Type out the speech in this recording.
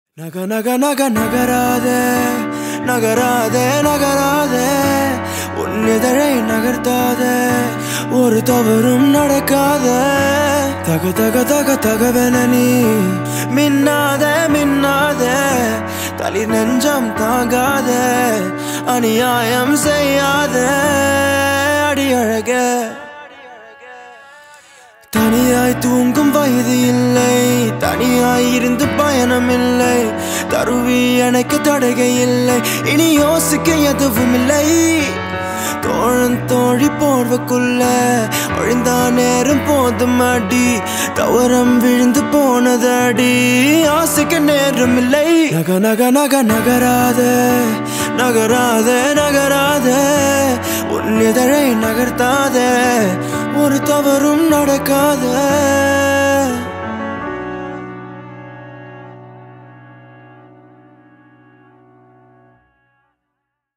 நக நக நக நகராதே நகராதே நகராதே உன்னிதழை நகர்த்தாதே ஒரு தவறும் நடக்காதே தக தக தக தகவென நீ மின்னாதே மின்னாதே தளி நெஞ்சம் தாங்காதே அநியாயம் செய்யாதே அடி அழகே தனியாய் தூங்கும் வயது இல்லை தனியாய் இருந்து பயணம் இல்லை தருவி எனக்கு தடகை இல்லை இனி யோசிக்க எதுவும் இல்லை தோழன் தோழி போர்வக்குள்ள ஒழிந்தா நேரம் போதும் அடி தவறம் விழுந்து போனதடி ஆசைக்க நேரம் இல்லை நக நக நக நகராதே நகராதே நகராதே உன்னிதழை நகர்த்தாதே ஒரு தவறும் நடக்காதே